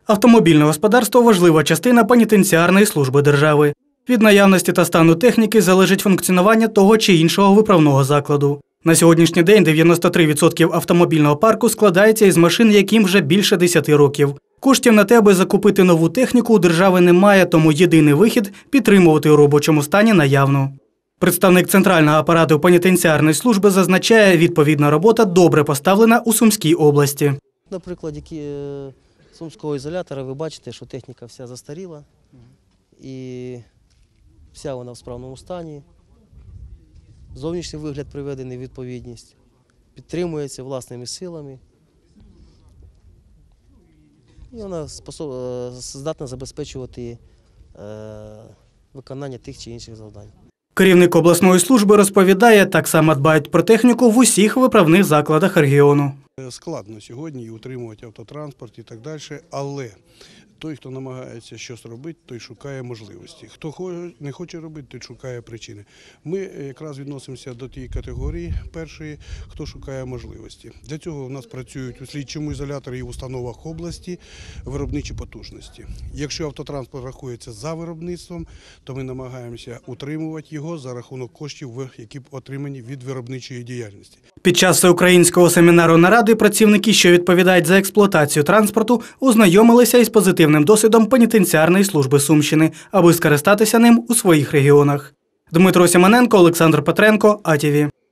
Автомобільне господарство – важлива частина пенітенціарної служби держави. Від наявності та стану техніки залежить функціонування того чи іншого виправного закладу. На сьогоднішній день 93% автомобільного парку складається із машин, яким вже більше 10 років. Коштів на те, аби закупити нову техніку, у держави немає, тому єдиний вихід – підтримувати у робочому стані наявну. Представник Центрального апарату пенітенціарної служби зазначає, відповідна робота добре поставлена у Сумській області. На прикладі Сумського ізолятора ви бачите, що техніка вся застаріла і вся вона в справному стані. Зовнішній вигляд приведений у відповідність, підтримується власними силами. І вона здатна забезпечувати виконання тих чи інших завдань. Керівник обласної служби розповідає, так само дбають про техніку в усіх виправних закладах регіону. Складно сьогодні і утримувати автотранспорт і так далі, але той, хто намагається щось робити, той шукає можливості. Хто не хоче робити, той шукає причини. Ми якраз відносимося до тієї категорії першої, хто шукає можливості. Для цього в нас працюють у слідчому ізоляторі і в установах області виробничі потужності. Якщо автотранспорт рахується за виробництвом, то ми намагаємося утримувати його за рахунок коштів, які отримані від виробничої діяльності. Під час всеукраїнського семінару наради працівники, що відповідають за експлуатацію транспорту, ознайомилися із позитивним досвідом пенітенціарної служби Сумщини, аби скористатися ним у своїх регіонах. Дмитро Сімоненко, Олександр Петренко, АТВ.